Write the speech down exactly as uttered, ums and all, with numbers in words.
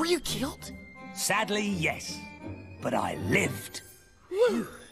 Were you killed? Sadly, yes. But I lived.